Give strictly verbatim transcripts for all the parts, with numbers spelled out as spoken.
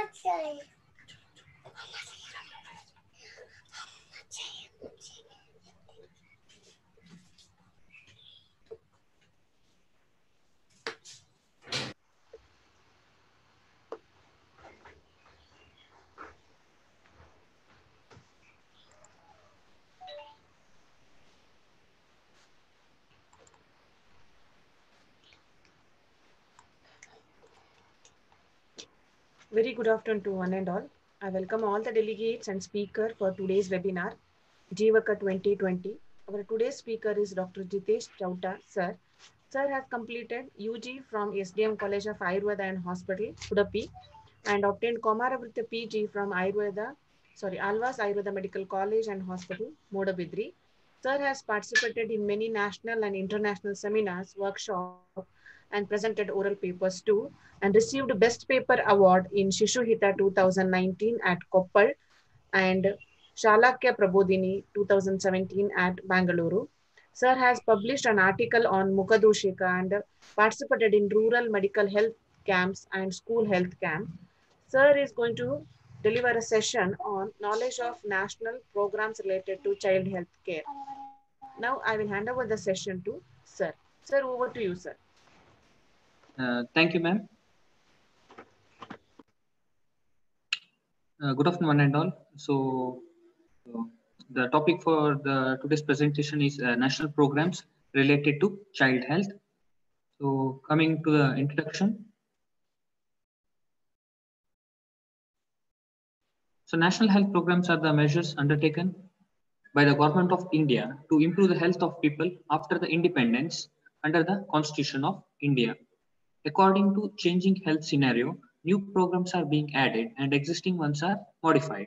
Very good afternoon to one and all. I welcome all the delegates and speaker for today's webinar, Jeevaka twenty twenty. Our today's speaker is Doctor Jitesh Chauta, sir. Sir has completed U G from S D M College of Ayurveda and Hospital, Udupi, and obtained Komaravritta P G from Ayurveda, sorry, Alvas Ayurveda Medical College and Hospital, Modabidri. Sir has participated in many national and international seminars, workshops, and presented oral papers too, and received Best Paper Award in Shishu Hita two thousand nineteen at Koppal and Shalakya Prabodhini two thousand seventeen at Bangalore. Sir has published an article on Mukadushika and participated in rural medical health camps and school health camp. Sir is going to deliver a session on knowledge of national programs related to child health care. Now I will hand over the session to Sir. Sir, over to you, sir. Uh, thank you, ma'am. Uh, good afternoon, one and all. So, uh, the topic for the today's presentation is uh, national programs related to child health. So, coming to the introduction. So, national health programs are the measures undertaken by the Government of India to improve the health of people after the independence under the Constitution of India. According to changing health scenario, new programs are being added and existing ones are modified.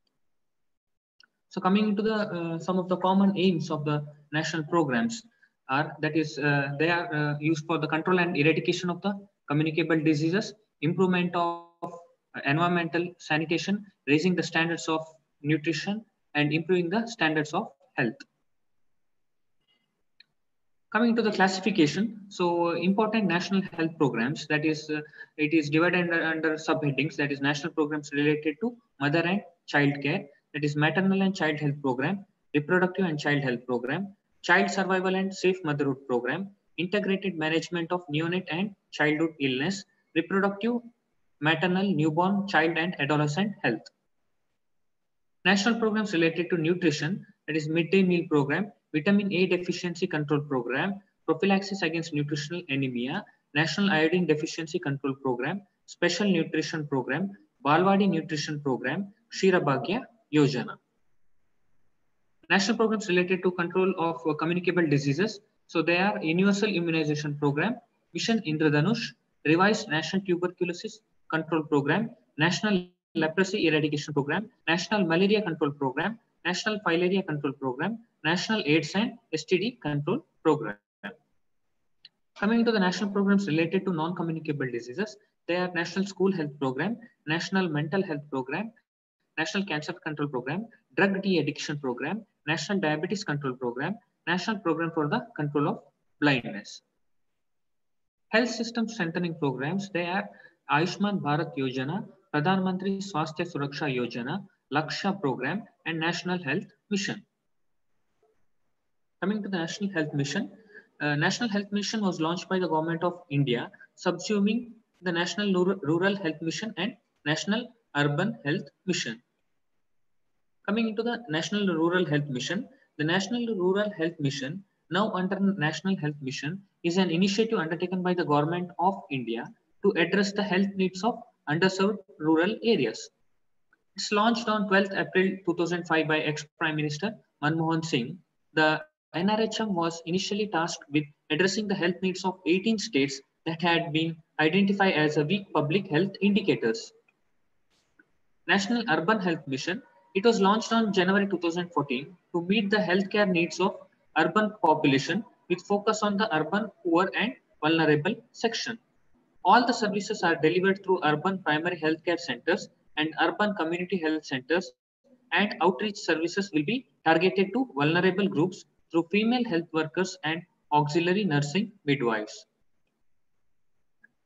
So coming into the uh, some of the common aims of the national programs are that is uh, they are uh, used for the control and eradication of the communicable diseases, improvement of uh, environmental sanitation, raising the standards of nutrition, and improving the standards of health. Coming to the classification, so uh, important national health programs, that is, uh, it is divided under, under subheadings, that is national programs related to mother and child care, that is maternal and child health program, reproductive and child health program, child survival and safe motherhood program, integrated management of neonate and childhood illness, reproductive, maternal, newborn, child and adolescent health. National programs related to nutrition, that is midday meal program, vitamin A deficiency control program, prophylaxis against nutritional anemia, national iodine deficiency control program, special nutrition program, Balwadi nutrition program, Shirabhagya Yojana. National programs related to control of uh, communicable diseases. So they are universal immunization program, Mission Indradhanush, revised national tuberculosis control program, national leprosy eradication program, national malaria control program, national filaria control program, national AIDS and S T D control program. Coming to the national programs related to non-communicable diseases, they are National School Health Program, National Mental Health Program, National Cancer Control Program, Drug De-Addiction Program, National Diabetes Control Program, National Program for the Control of Blindness. Health system strengthening programs, they are Ayushman Bharat Yojana, Pradhan Mantri Swasthya Suraksha Yojana, Lakshya Program, and National Health Mission. Coming to the National Health Mission, uh, National Health Mission was launched by the Government of India, subsuming the National Rural Health Mission and National Urban Health Mission. Coming into the National Rural Health Mission, the National Rural Health Mission, now under National Health Mission, is an initiative undertaken by the Government of India to address the health needs of underserved rural areas. It's launched on twelfth April two thousand five by ex-Prime Minister Manmohan Singh. The N R H M was initially tasked with addressing the health needs of eighteen states that had been identified as a weak public health indicators. National Urban Health Mission, it was launched on January two thousand fourteen to meet the healthcare needs of urban population with focus on the urban, poor and vulnerable section. All the services are delivered through urban primary healthcare centers and urban community health centers, and outreach services will be targeted to vulnerable groups through female health workers and auxiliary nursing midwives.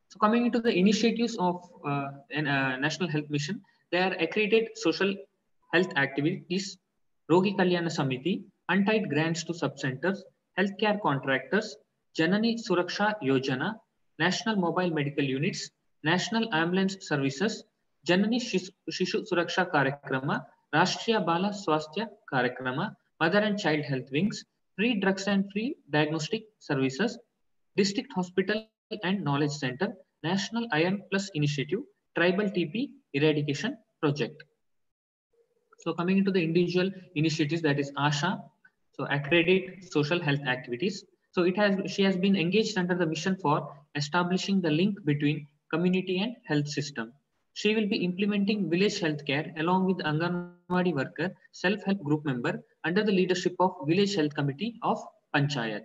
So coming into the initiatives of uh, an, uh, National Health Mission, they are accredited social health activities, Rogi Kalyana Samiti, untied grants to subcenters, healthcare contractors, Janani Suraksha Yojana, National Mobile Medical Units, National Ambulance Services, Janani Shishu Suraksha Karakrama, Rashtriya Bala Swasthya Karakrama, Mother and Child Health Wings, free drugs and free diagnostic services, District Hospital and Knowledge Center, National Iron Plus Initiative, Tribal T P Eradication Project. So coming into the individual initiatives, that is ASHA, so accredit social health activities. So it has she has been engaged under the mission for establishing the link between community and health system. She will be implementing village healthcare along with Anganwadi worker, self-help group member under the leadership of Village Health Committee of Panchayat.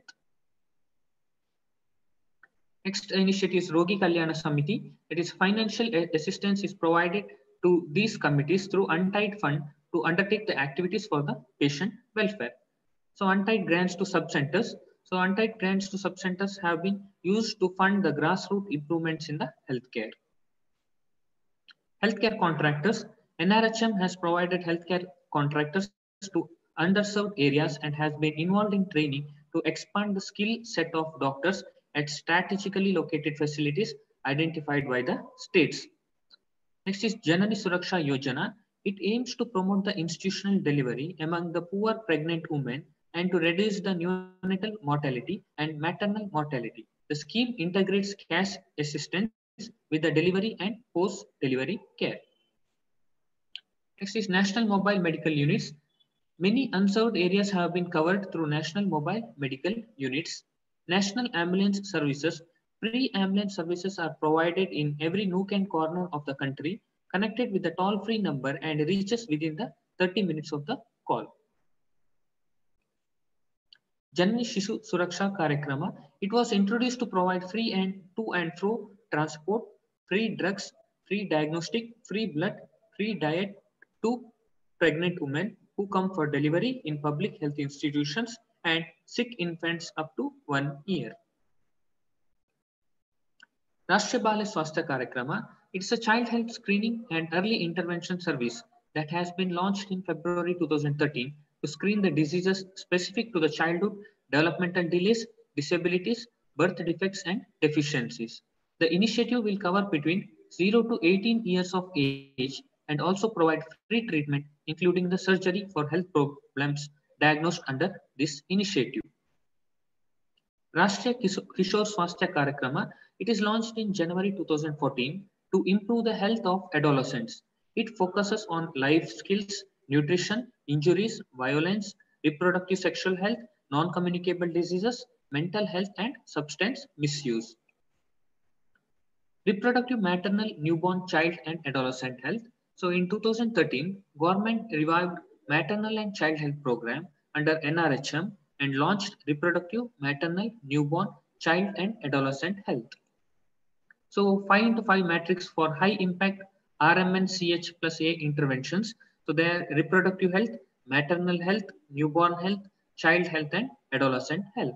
Next initiative is Rogi Kalyana Samiti. It is financial assistance is provided to these committees through untied fund to undertake the activities for the patient welfare. So untied grants to sub-centers. So untied grants to sub-centers have been used to fund the grassroots improvements in the healthcare. Healthcare contractors. N R H M has provided healthcare contractors to underserved areas and has been involved in training to expand the skill set of doctors at strategically located facilities identified by the states. Next is Janani Suraksha Yojana. It aims to promote the institutional delivery among the poor pregnant women and to reduce the neonatal mortality and maternal mortality. The scheme integrates cash assistance with the delivery and post-delivery care. Next is National Mobile Medical Units. Many unserved areas have been covered through National Mobile Medical Units. National Ambulance Services. Pre-ambulance services are provided in every nook and corner of the country, connected with a toll-free number and reaches within the thirty minutes of the call. Janani Shishu Suraksha Karakrama. It was introduced to provide free and to and fro transport, free drugs, free diagnostic, free blood, free diet to pregnant women who come for delivery in public health institutions and sick infants up to one year. Rashtriya Bala Swasthya Karakrama. It's a child health screening and early intervention service that has been launched in February two thousand thirteen to screen the diseases specific to the childhood, developmental delays, disabilities, birth defects, and deficiencies. The initiative will cover between zero to eighteen years of age and also provide free treatment, including the surgery for health problems diagnosed under this initiative. Rashtriya Kishore Swasthya Karakrama. It is launched in January two thousand fourteen to improve the health of adolescents. It focuses on life skills, nutrition, injuries, violence, reproductive sexual health, non-communicable diseases, mental health, and substance misuse. Reproductive, maternal, newborn, child, and adolescent health. So in two thousand thirteen, government revived maternal and child health program under N R H M and launched reproductive, maternal, newborn, child, and adolescent health. So five into five matrix for high impact R M N C H plus A interventions. So they are reproductive health, maternal health, newborn health, child health, and adolescent health.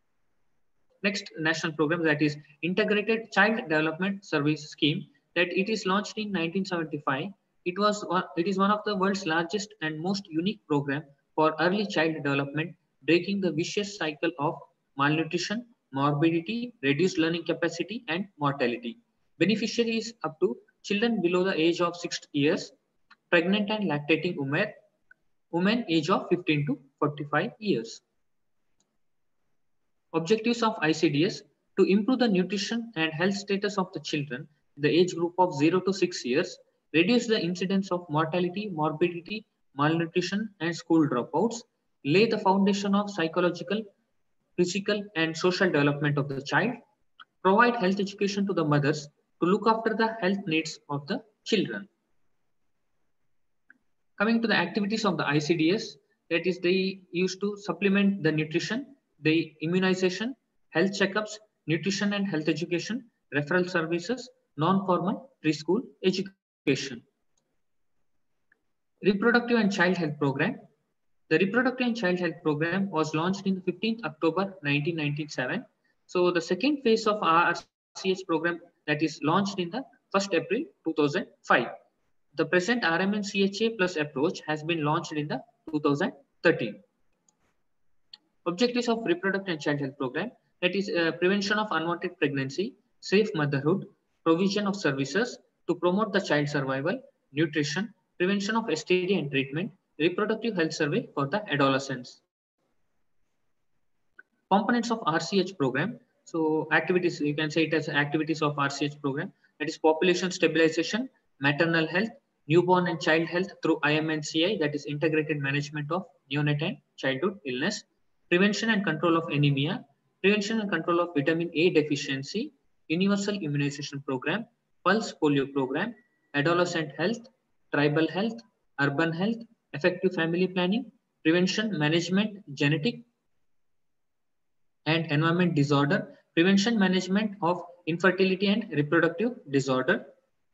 Next national program, that is Integrated Child Development Service Scheme, that it is launched in nineteen seventy-five. It was one, it is one of the world's largest and most unique program for early child development, breaking the vicious cycle of malnutrition, morbidity, reduced learning capacity, and mortality. Beneficiaries up to children below the age of six years, pregnant and lactating women, women age of fifteen to forty-five years. Objectives of I C D S: to improve the nutrition and health status of the children in the age group of zero to six years, reduce the incidence of mortality, morbidity, malnutrition, and school dropouts, lay the foundation of psychological, physical, and social development of the child, provide health education to the mothers to look after the health needs of the children. Coming to the activities of the I C D S, that is they used to supplement the nutrition, the immunization, health checkups, nutrition and health education, referral services, non-formal preschool education. Reproductive and Child Health Program. The Reproductive and Child Health Program was launched in fifteenth October nineteen ninety-seven. So the second phase of R C H program, that that is launched in the first April two thousand five. The present R M N C H A plus approach has been launched in the two thousand thirteen. Objectives of Reproductive and Child Health Program, that is uh, prevention of unwanted pregnancy, safe motherhood, provision of services to promote the child survival, nutrition, prevention of S T D and treatment, reproductive health survey for the adolescents. Components of R C H program. So activities, you can say it as activities of R C H program, that is population stabilization, maternal health, newborn and child health through I M N C I, that is integrated management of neonate and childhood illness, prevention and control of anemia, prevention and control of vitamin A deficiency, universal immunization program, pulse polio program, adolescent health, tribal health, urban health, effective family planning, prevention, management, genetic and environment disorder, prevention, management of infertility and reproductive disorder,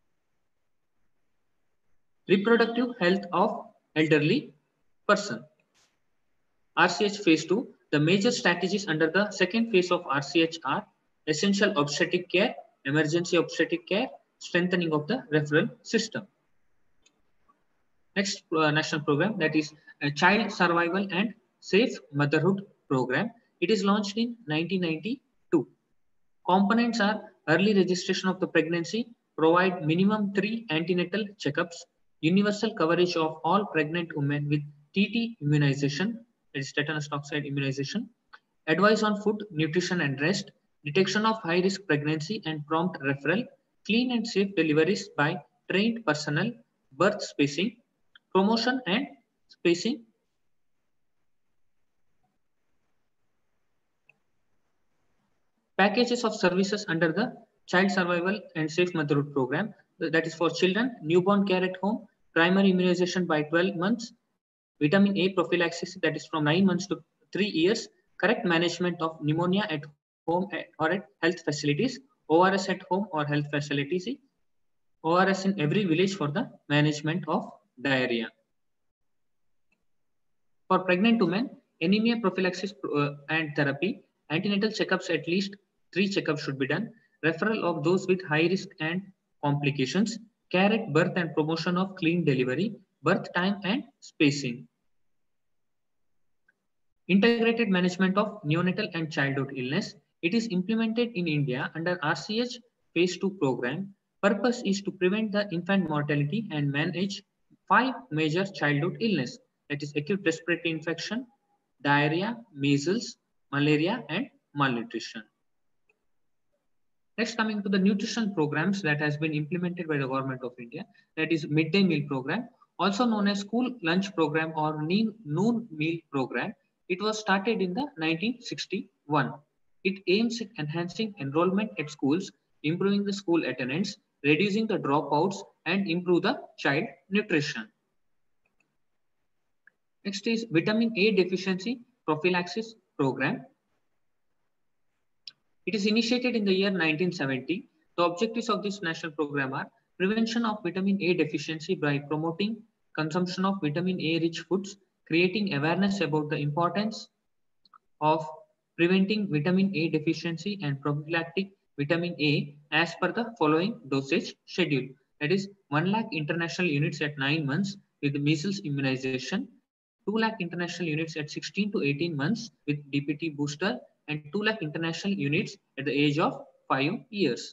reproductive health of elderly person. R C H phase two, the major strategies under the second phase of R C H are essential obstetric care, emergency obstetric care, strengthening of the referral system. Next uh, national program, that is a Child Survival and Safe Motherhood Program. It is launched in nineteen ninety-two. Components are early registration of the pregnancy, provide minimum three antenatal checkups, universal coverage of all pregnant women with T T immunization, that is tetanus toxoid immunization, advice on food, nutrition and rest, detection of high-risk pregnancy and prompt referral, clean and safe deliveries by trained personnel, birth spacing, promotion and spacing, packages of services under the Child Survival and Safe Motherhood Program, that is for children, newborn care at home, primary immunization by twelve months, vitamin A prophylaxis, that is from nine months to three years, correct management of pneumonia at home or at health facilities, O R S at home or health facilities, O R S in every village for the management of diarrhea. For pregnant women, anemia prophylaxis uh, and therapy, antenatal checkups, at least three checkups should be done, referral of those with high risk and complications, care at birth and promotion of clean delivery, birth time and spacing. Integrated management of neonatal and childhood illness. It is implemented in India under R C H phase two program. Purpose is to prevent the infant mortality and manage five major childhood illness, that is acute respiratory infection, diarrhea, measles, malaria and malnutrition. Next, coming to the nutrition programs that has been implemented by the government of India, that is midday meal program, also known as school lunch program or noon meal program. It was started in the nineteen sixty-one. It aims at enhancing enrollment at schools, improving the school attendance, reducing the dropouts, and improve the child nutrition. Next is vitamin A deficiency prophylaxis program. It is initiated in the year nineteen seventy. The objectives of this national program are prevention of vitamin A deficiency by promoting consumption of vitamin A rich foods, creating awareness about the importance of preventing vitamin A deficiency and prophylactic vitamin A as per the following dosage schedule. That is one lakh international units at nine months with measles immunization, two lakh international units at sixteen to eighteen months with D P T booster, and two lakh international units at the age of five years.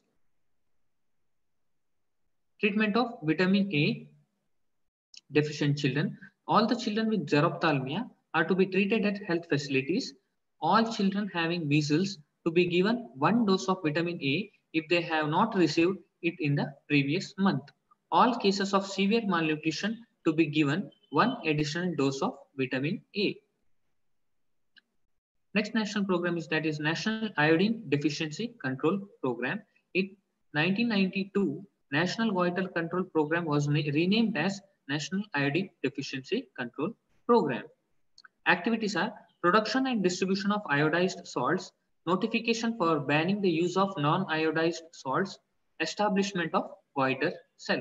Treatment of vitamin A deficient children. All the children with xerophthalmia are to be treated at health facilities. All children having measles to be given one dose of vitamin A if they have not received it in the previous month. All cases of severe malnutrition to be given one additional dose of vitamin A. Next national program is that is National Iodine Deficiency Control Program. In nineteen ninety-two, National Goiter Control Program was renamed as National Iodine Deficiency Control Program. Activities are production and distribution of iodized salts, notification for banning the use of non-iodized salts, establishment of goiter cell.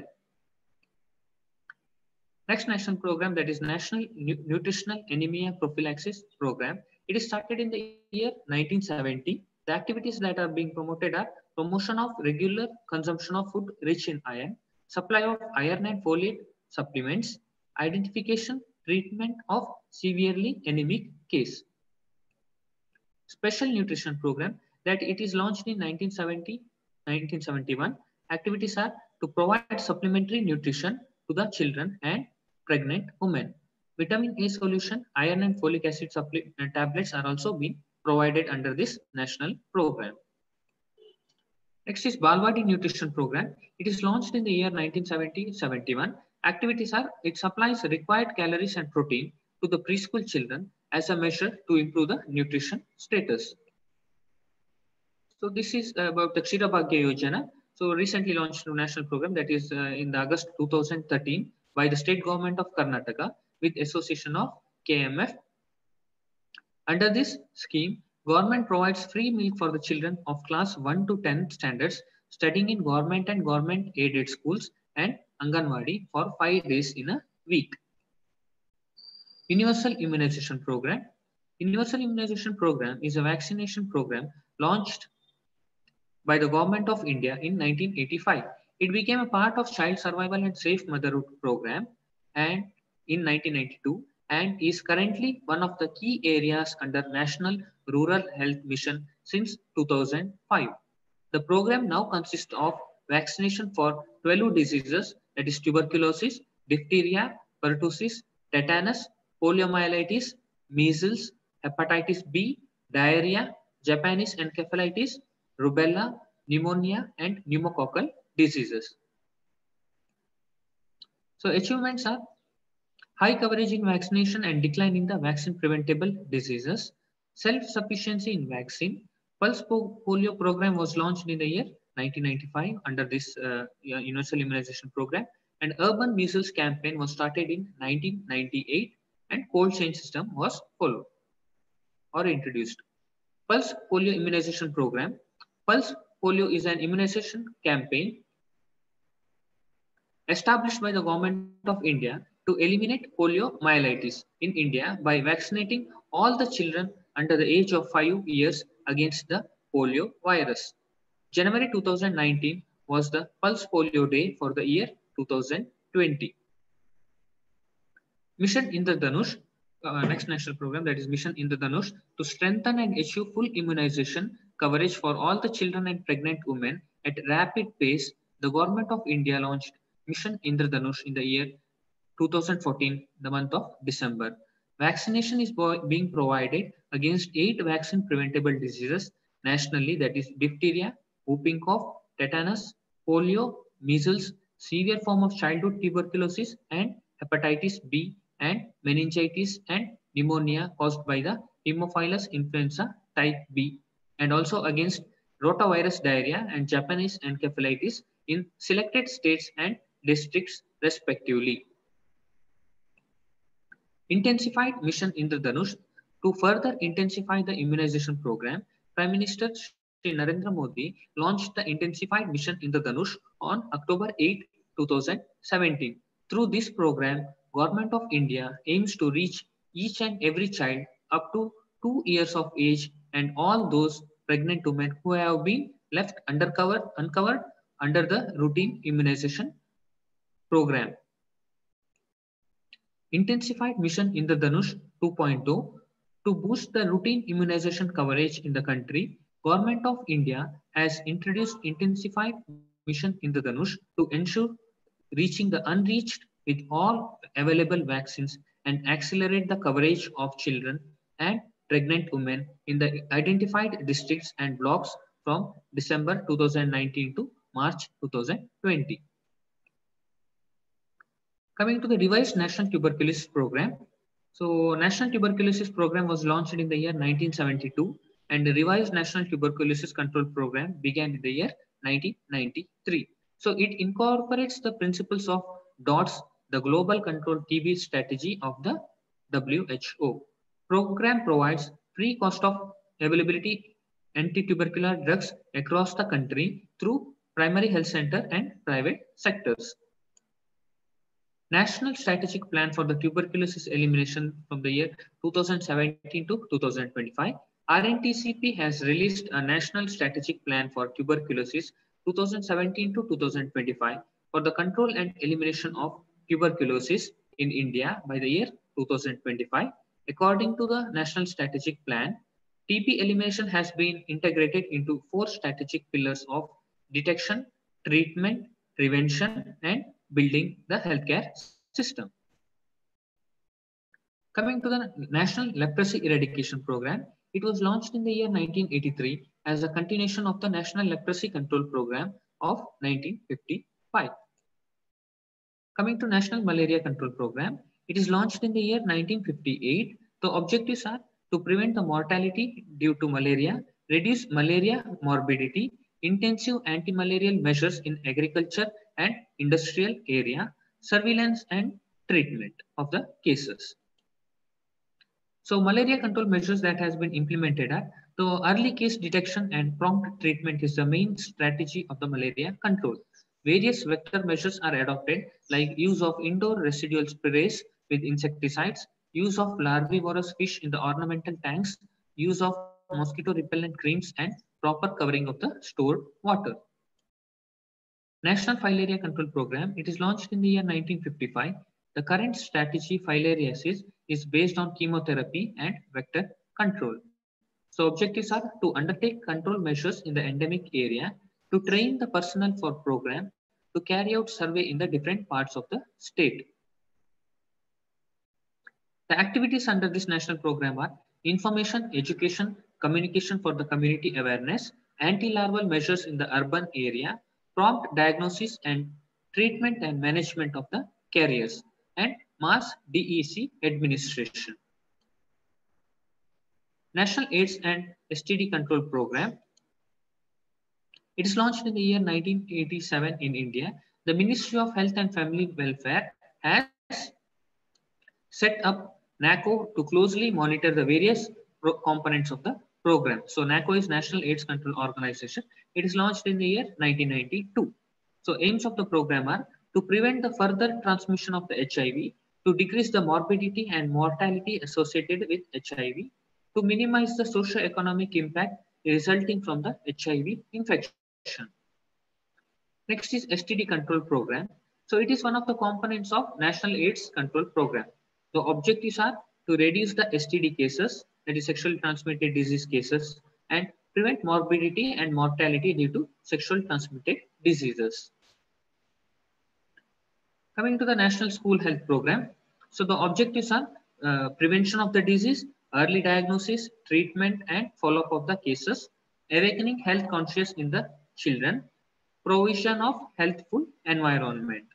Next national program, that is National Nutritional Anemia Prophylaxis Program. It is started in the year nineteen seventy. The activities that are being promoted are promotion of regular consumption of food rich in iron, supply of iron and folate supplements, identification, treatment of severely anemic case. Special nutrition program that it is launched in nineteen seventy, nineteen seventy-one. Activities are to provide supplementary nutrition to the children and pregnant women. Vitamin A solution, iron and folic acid tablets are also being provided under this national program. Next is Balwadi Nutrition Program. It is launched in the year nineteen seventy to seventy-one. Activities are, it supplies required calories and protein to the preschool children as a measure to improve the nutrition status. So this is about the Kshira Bhagya Yojana. So recently launched a national program that is uh, in the August two thousand thirteen by the state government of Karnataka with association of K M F. Under this scheme, government provides free milk for the children of class one to ten standards studying in government and government aided schools and Anganwadi for five days in a week. Universal Immunization Program. Universal Immunization Program is a vaccination program launched by the Government of India in nineteen eighty-five. It became a part of Child Survival and Safe Motherhood Program and in nineteen ninety-two and is currently one of the key areas under National Rural Health Mission since two thousand five. The program now consists of vaccination for twelve diseases, that is tuberculosis, diphtheria, pertussis, tetanus, poliomyelitis, measles, hepatitis B, diarrhea, Japanese encephalitis, rubella, pneumonia, and pneumococcal diseases. So achievements are high coverage in vaccination and decline in the vaccine preventable diseases, self-sufficiency in vaccine. Pulse polio program was launched in the year nineteen ninety-five under this uh, universal immunization program, and urban measles campaign was started in nineteen ninety-eight and cold chain system was followed or introduced. Pulse polio immunization program. Pulse polio is an immunization campaign established by the Government of India to eliminate poliomyelitis in India by vaccinating all the children under the age of five years against the polio virus. January two thousand nineteen was the Pulse Polio Day for the year two thousand twenty. Mission Indradhanush, uh, next national program, that is Mission Indradhanush, to strengthen and achieve full immunization coverage for all the children and pregnant women at rapid pace. The Government of India launched Mission Indradhanush in the year two thousand fourteen, the month of December. Vaccination is being provided against eight vaccine preventable diseases nationally, that is diphtheria, whooping cough, tetanus, polio, measles, severe form of childhood tuberculosis, and hepatitis B, and meningitis and pneumonia caused by the Haemophilus influenza type B, and also against rotavirus diarrhea and Japanese encephalitis in selected states and districts respectively. Intensified Mission Indradhanush. To further intensify the immunization program, Prime Minister Shri Narendra Modi launched the Intensified Mission Indradhanush on October eighth, two thousand seventeen. Through this program, Government of India aims to reach each and every child up to two years of age and all those pregnant women who have been left undercover, uncovered under the routine immunization program. Intensified Mission Indradhanush two point oh. To boost the routine immunization coverage in the country, Government of India has introduced Intensified Mission Indradhanush to ensure reaching the unreached with all available vaccines and accelerate the coverage of children and pregnant women in the identified districts and blocks from December two thousand nineteen to March two thousand twenty. Coming to the revised National Tuberculosis Program. So National Tuberculosis Program was launched in the year nineteen seventy-two and the revised National Tuberculosis Control Program began in the year nineteen ninety-three. So it incorporates the principles of DOTS, the Global Control T B Strategy of the W H O. Program provides free cost of availability anti-tubercular drugs across the country through primary health center and private sectors. National Strategic Plan for the Tuberculosis Elimination from the year two thousand seventeen to two thousand twenty-five. R N T C P has released a national strategic plan for tuberculosis two thousand seventeen to two thousand twenty-five for the control and elimination of tuberculosis in India by the year two thousand twenty-five. According to the national strategic plan, T B elimination has been integrated into four strategic pillars of detection, treatment, prevention, and building the healthcare system. Coming to the National Leprosy Eradication Program, it was launched in the year nineteen eighty-three as a continuation of the National Leprosy Control Program of nineteen fifty-five. Coming to National Malaria Control Program, it is launched in the year nineteen fifty-eight. The objectives are to prevent the mortality due to malaria, reduce malaria morbidity, intensive anti-malarial measures in agriculture and industrial area, surveillance and treatment of the cases. So malaria control measures that has been implemented are the early case detection and prompt treatment is the main strategy of the malaria control. Various vector measures are adopted like use of indoor residual sprays with insecticides, use of larvivorous fish in the ornamental tanks, use of mosquito repellent creams and proper covering of the stored water. National Filaria Control Program, it is launched in the year nineteen fifty-five. The current strategy filariasis is based on chemotherapy and vector control. So objectives are to undertake control measures in the endemic area, to train the personnel for program, to carry out survey in the different parts of the state. The activities under this national program are information, education, communication for the community awareness, anti-larval measures in the urban area, prompt diagnosis and treatment and management of the carriers, and mass D E C administration. National AIDS and S T D Control Program. It is launched in the year nineteen eighty-seven in India. The Ministry of Health and Family Welfare has set up NACO to closely monitor the various components of the program. So NACO is National AIDS Control Organization. It is launched in the year nineteen ninety-two. So aims of the program are to prevent the further transmission of the H I V, to decrease the morbidity and mortality associated with H I V, to minimize the socio-economic impact resulting from the H I V infection. Next is S T D Control Program. So it is one of the components of National AIDS Control Program. The objectives are to reduce the S T D cases, that is sexually transmitted disease cases, and prevent morbidity and mortality due to sexually transmitted diseases. Coming to the National School Health Program. So the objectives are uh, prevention of the disease, early diagnosis, treatment and follow-up of the cases, awakening health conscious in the children, provision of healthful environment.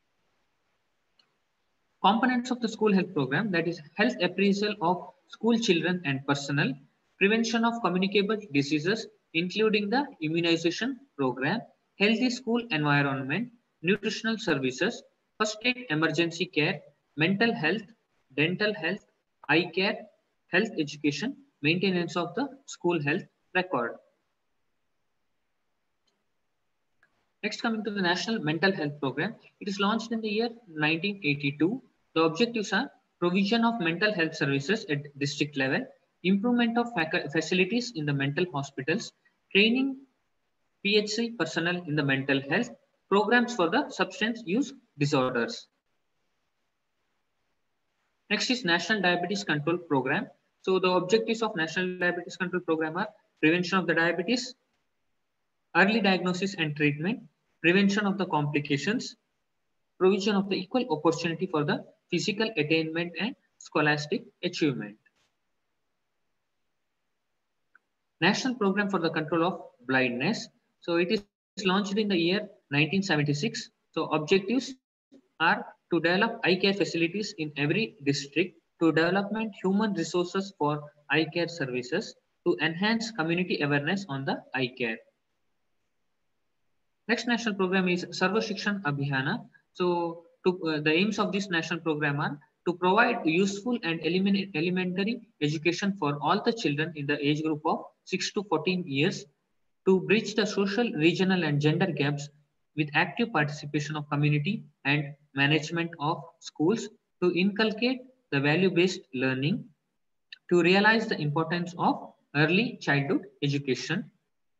Components of the school health program, that is health appraisal of school children and personnel, prevention of communicable diseases, including the immunization program, healthy school environment, nutritional services, first aid emergency care, mental health, dental health, eye care, health education, maintenance of the school health record. Next, coming to the National Mental Health Program, it is launched in the year nineteen eighty-two. The objectives are provision of mental health services at district level, improvement of facilities in the mental hospitals, training P H C personnel in the mental health, programs for the substance use disorders. Next is National Diabetes Control Program. So the objectives of National Diabetes Control Program are prevention of the diabetes, early diagnosis and treatment, prevention of the complications, provision of the equal opportunity for the physical attainment and scholastic achievement. National Program for the Control of Blindness. So it is launched in the year nineteen seventy-six. So objectives are to develop eye care facilities in every district, to development human resources for eye care services, to enhance community awareness on the eye care. Next national program is Sarva Shikshan Abhiyana. So to, uh, the aims of this national program are to provide useful and elementary education for all the children in the age group of six to fourteen years, to bridge the social, regional and gender gaps with active participation of community and management of schools, to inculcate the value-based learning, to realize the importance of early childhood education.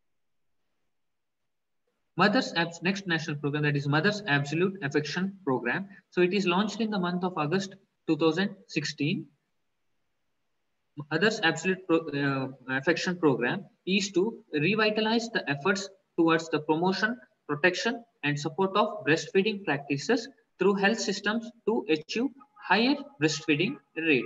Mother's Abs next national program, that is Mother's Absolute Affection Program. So it is launched in the month of August two thousand sixteen. Mother's Absolute Pro, uh, Affection Program is to revitalize the efforts towards the promotion, protection, and support of breastfeeding practices through health systems to achieve higher breastfeeding rate.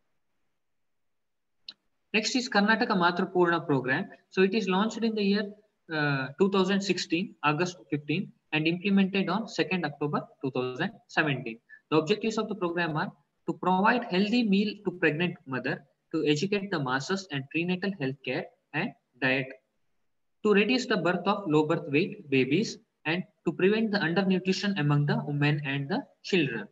Next is Karnataka Matrupurna Program. So it is launched in the year uh, two thousand sixteen, August fifteenth, and implemented on second October two thousand seventeen. The objectives of the program are to provide healthy meal to pregnant mother, to educate the masses and prenatal health care and diet, to reduce the birth of low birth weight babies, and to prevent the undernutrition among the women and the children.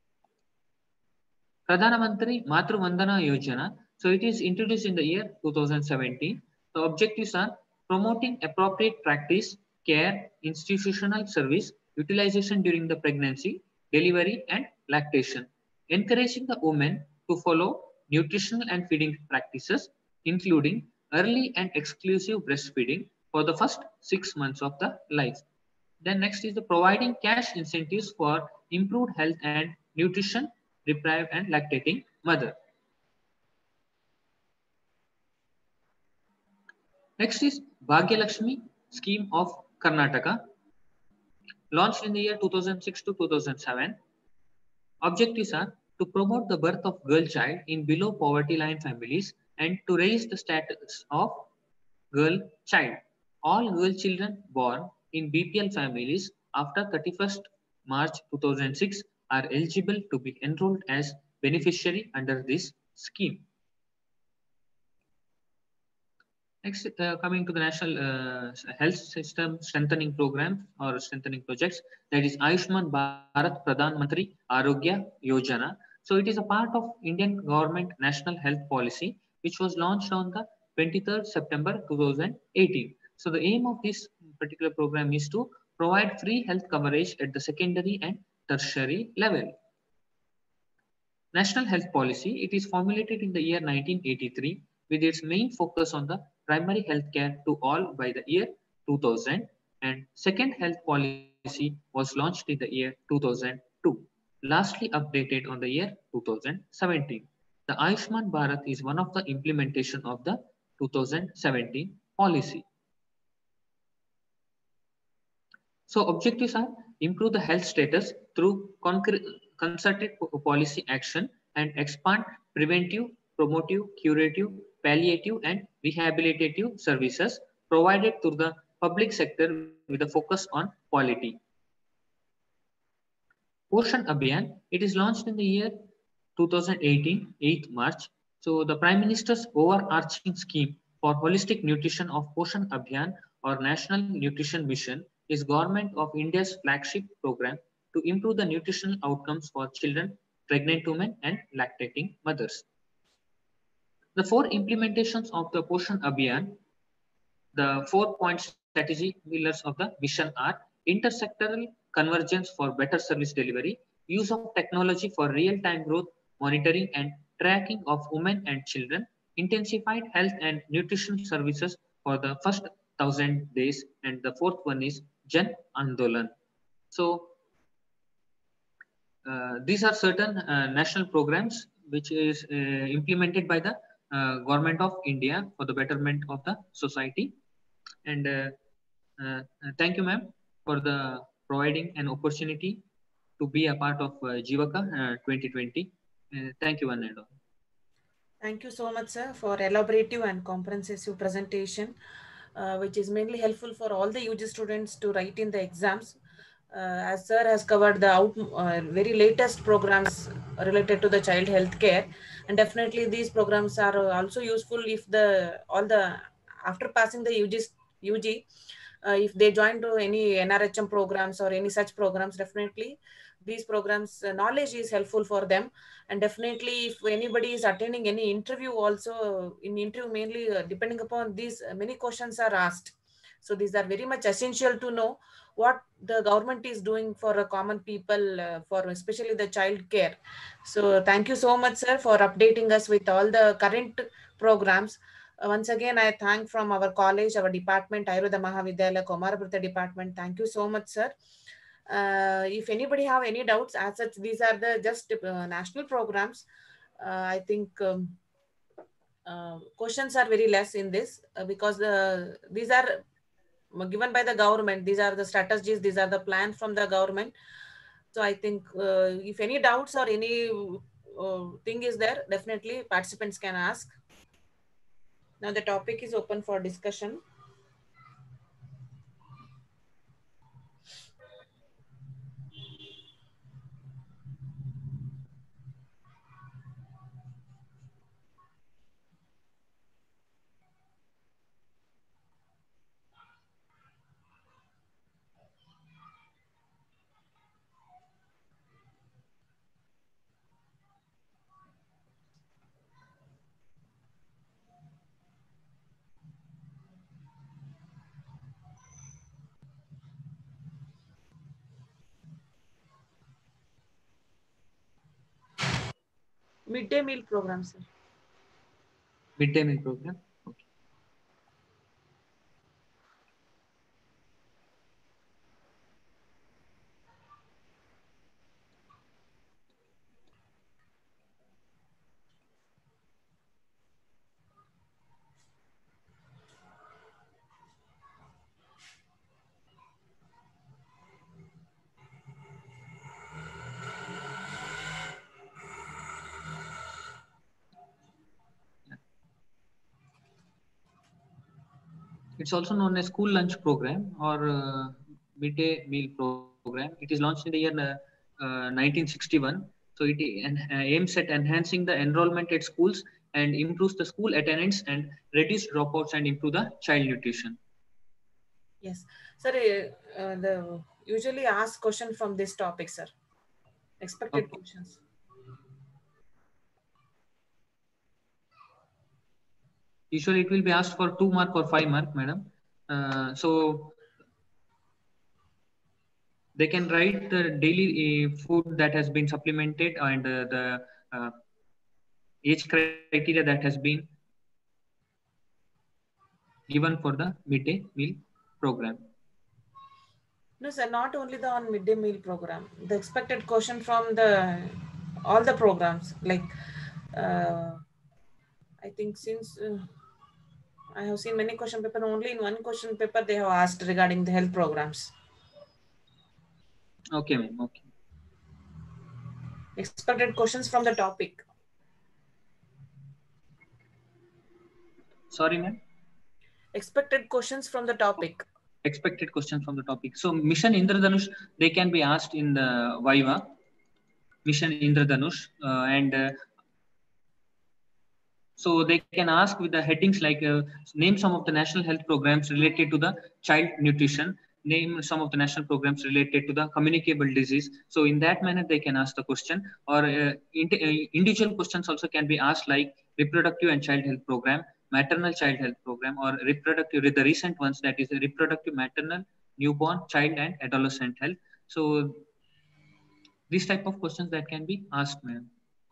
Pradhana Mantri Matru Vandana Yojana. So it is introduced in the year two thousand seventeen. The objectives are promoting appropriate practice, care, institutional service, utilization during the pregnancy, delivery, and lactation, encouraging the women to follow nutritional and feeding practices, including early and exclusive breastfeeding for the first six months of the life. Then next is the providing cash incentives for improved health and nutrition deprived and lactating mother. Next is Bhagya Lakshmi scheme of Karnataka, launched in the year two thousand six to two thousand seven. Objectives are to promote the birth of girl child in below poverty line families and to raise the status of girl child. All girl children born in B P L families after thirty-first March two thousand six are eligible to be enrolled as beneficiary under this scheme. Next, uh, coming to the National uh, Health System Strengthening Program or Strengthening Projects, that is Ayushman Bharat Pradhan Mantri Arogya Yojana. So it is a part of Indian Government National Health Policy, which was launched on the twenty-third September two thousand eighteen. So the aim of this particular program is to provide free health coverage at the secondary and tertiary level. National Health Policy, it is formulated in the year nineteen eighty-three with its main focus on the primary health care to all by the year two thousand, and second health policy was launched in the year two thousand two, lastly updated on the year two thousand seventeen. The Ayushman Bharat is one of the implementation of the two thousand seventeen policy. So objectives are improve the health status through concerted policy action and expand preventive, promotive, curative, palliative and rehabilitative services provided to the public sector with a focus on quality. Poshan Abhiyan, it is launched in the year two thousand eighteen, eighth March. So the Prime Minister's overarching scheme for holistic nutrition of Poshan Abhiyan or National Nutrition Mission is Government of India's flagship program to improve the nutritional outcomes for children, pregnant women and lactating mothers. The four implementations of the Poshan Abhiyan, the four-point strategy pillars of the mission are intersectoral convergence for better service delivery, use of technology for real-time growth monitoring and tracking of women and children, intensified health and nutrition services for the first thousand days, and the fourth one is Jan Andolan. So uh, these are certain uh, national programs which is uh, implemented by the uh, government of India for the betterment of the society. And uh, uh, thank you, ma'am, for the providing an opportunity to be a part of uh, Jivaka uh, twenty twenty. Uh, thank you, one and all. Thank you so much, sir, for elaborative and comprehensive presentation, uh, which is mainly helpful for all the U G students to write in the exams. Uh, as sir has covered the out, uh, very latest programs related to the child health care, and definitely these programs are also useful if the all the after passing the U G U G, uh, if they join to any N R H M programs or any such programs, definitely these programs uh, knowledge is helpful for them. And definitely if anybody is attending any interview also, in interview mainly uh, depending upon these, uh, many questions are asked. So these are very much essential to know what the government is doing for a common people, uh, for especially the child care. So thank you so much, sir, for updating us with all the current programs. Uh, once again, I thank from our college, our department, Ayurveda Mahavidyalaya, Komaraputta department. Thank you so much, sir. Uh, if anybody have any doubts, as such, these are the just uh, national programs. Uh, I think um, uh, questions are very less in this uh, because uh, these are given by the government. These are the strategies. These are the plans from the government. So I think uh, if any doubts or any uh, thing is there, definitely participants can ask. Now the topic is open for discussion. Midday meal program, sir. Midday meal program. Okay. It's also known as school lunch program or uh, midday meal program. It is launched in the year uh, uh, nineteen sixty-one. So it en- uh, aims at enhancing the enrollment at schools and improves the school attendance and reduce dropouts and improve the child nutrition. Yes, sir. Uh, the usually ask question from this topic, sir. Expected Okay. questions. Usually it will be asked for two mark or five mark, madam. Uh, so they can write the daily uh, food that has been supplemented and uh, the uh, age criteria that has been given for the midday meal program. No, sir. Not only the on midday meal program. The expected question from the all the programs. Like, uh, I think since uh, I have seen many question paper, only in one question paper they have asked regarding the health programs. Okay, ma'am. Okay. Expected questions from the topic. Sorry, ma'am. Expected questions from the topic. Expected questions from the topic. So Mission Indradhanush, they can be asked in the Viva. Mission Indradhanush, uh, and uh, so they can ask with the headings like uh, name some of the national health programs related to the child nutrition, name some of the national programs related to the communicable disease. So in that manner, they can ask the question, or uh, ind- uh, individual questions also can be asked like reproductive and child health program, maternal child health program, or reproductive, the recent ones that is reproductive, maternal, newborn, child and adolescent health. So these type of questions that can be asked, ma'am.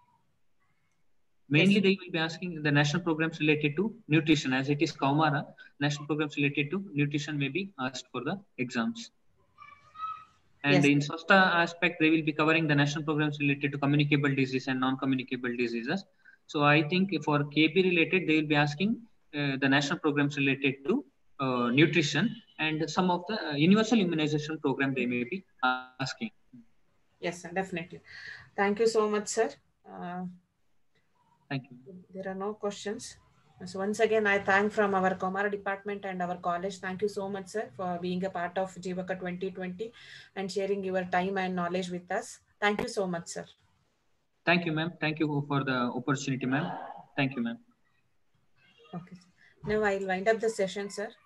Yes. Mainly, they will be asking the national programs related to nutrition, as it is Kaumara. National programs related to nutrition may be asked for the exams. And Yes. in SWASTA aspect, they will be covering the national programs related to communicable disease and non-communicable diseases. So I think for K P related, they will be asking uh, the national programs related to uh, nutrition and some of the uh, universal immunization program they may be asking. Yes, sir, definitely. Thank you so much, sir. Uh, Thank you. there are no questions. So once again, I thank from our Komara department and our college. Thank you so much, sir, for being a part of Jivaka twenty twenty and sharing your time and knowledge with us. Thank you so much, sir. Thank you, ma'am. Thank you for the opportunity, ma'am. Thank you, ma'am. Okay. Now I'll wind up the session, sir.